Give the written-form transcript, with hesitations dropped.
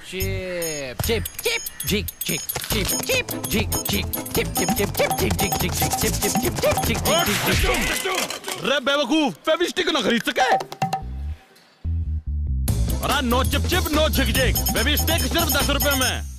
Chip चिप चिप झिक झिक चिप चिप झिक झिक चिप चिप चिप चिप झिक झिक झिक झिक चिप चिप चिप चिप झिक झिक झिक। रे बेवकूफ, फेविस्टिक ना खरीद सके? अरे नो चिप चिप नो झिक झिक, फेविस्टिक सिर्फ 10 रुपए में।